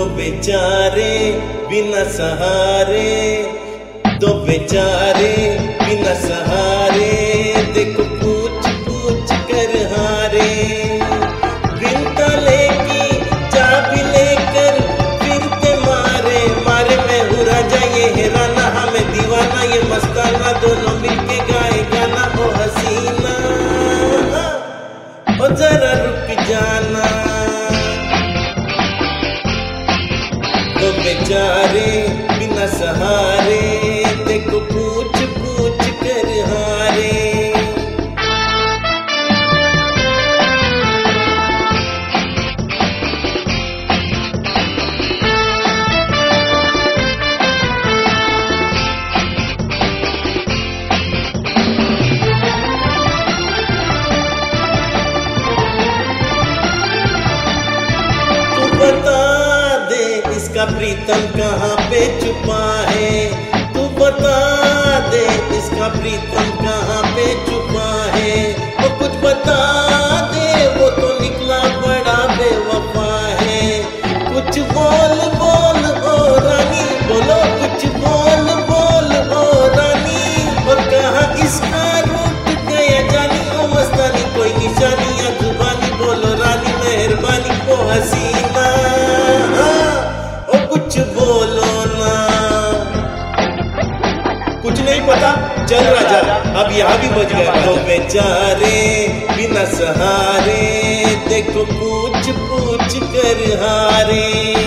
दो बेचारे बिना सहारे, दो बेचारे बिना सहारे, देखो पूछ पूछ कर हारे। बिन ताले की चाबी लेकर फिरते मारे, मारे मैं हूँ राजा ये है राना, हमें दीवाना ये मस्ताना, दोनों मिलके गाए गाना। ओ हसीना ओ जरा रुक जाना, दो बेचारे बिना सहारे, देखो पूछ पूछ कर हारे। तू बता दे इसका प्रीतम कहाँ पे छुपा है, तू बता दे इसका प्रीतम कहाँ पे छुपा है। वो कुछ बता दे वो तो निकला बड़ा बेवफा है। कुछ बोल बोल ओ रानी, बोलो कुछ बोल बोल ओ रानी, और कहाँ इसका रूट गया जानी। ओ मस्तानी कोई निशानी या जुबानी, बोलो रानी मेहरबानी। ओ हसीना ओ कुछ बोलो ना, कुछ नहीं पता चल राजा अब यहाँ भी बच गया। दो बेचारे बिना सहारे, देखो पूछ पूछ कर हारे।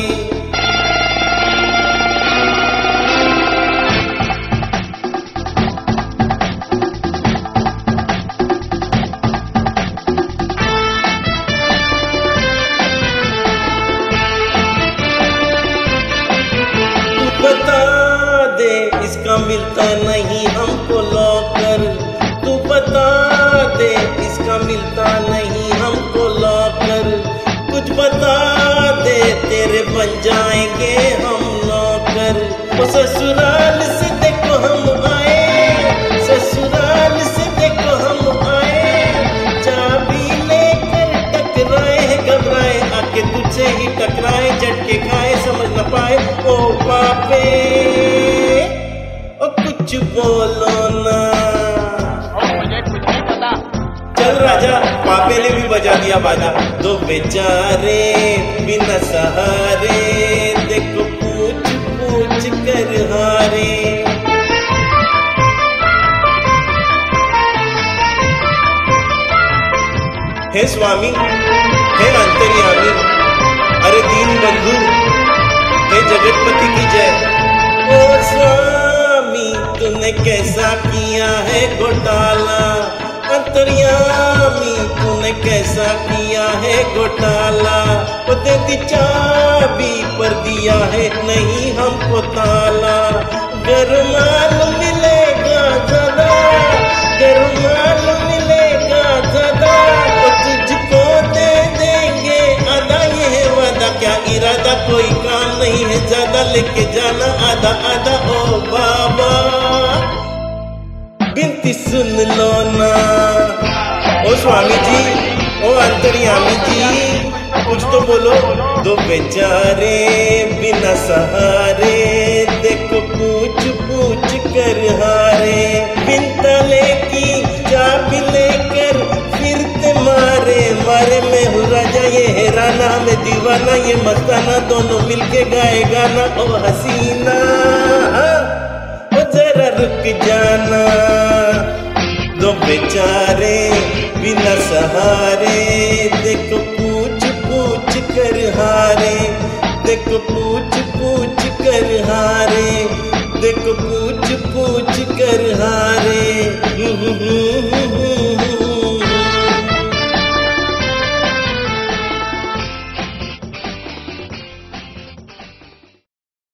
बता दे इसका मिलता नहीं हमको लॉकर, तू बता दे इसका मिलता नहीं हमको लॉकर। कुछ बता दे तेरे बन जाएंगे हम नौकर। वो ससुराल से देखो हम आए, ससुराल से देखो हम आए, चाबी लेकर टकराए घबराए, आके तुझसे ही टकराए, झटके खाए समझ न पाए। ओ पापे ओ कुछ बोलो ना, मुझे कुछ नहीं पता। चल राजा पापे ने भी बजा दिया बाजा। दो बेचारे बिना सहारे, देखो पूछ पूछ कर हारे। हे स्वामी हे अंतर्यामी, अरे दीन बंधु हे जगतपति की जय। ओ स्वामी तूने कैसा किया है घोटाला, अंतर्यामी तूने कैसा किया है घोटाला। वो दे दी चाबी पर दिया है नहीं हमको ताला। गरमाल मिलेगा ज्यादा, गरमाल मिलेगा ज्यादा, तो तुझको दे देंगे आधा ये है वादा। क्या इरादा कोई काम नहीं है ज्यादा, लेके जाना आधा आधा। ओ बाबा बिनती सुन लो ना, ओ स्वामी जी ओ अंतर्यामी जी कुछ तो बोलो। दो बेचारे बिना सहारे, देखो पूछ पूछ कर हारे। बिन ताले की चाबी लेकर फिरते मारे, मारे मैं हूँ राजा ये है राना, मैं दीवाना ये मस्ताना, दोनों मिलके गाए गाना। ओ हसीना ओ जरा रुक जाना, दो बेचारे बिना सहारे, देखो पूछ पूछ कर हारे।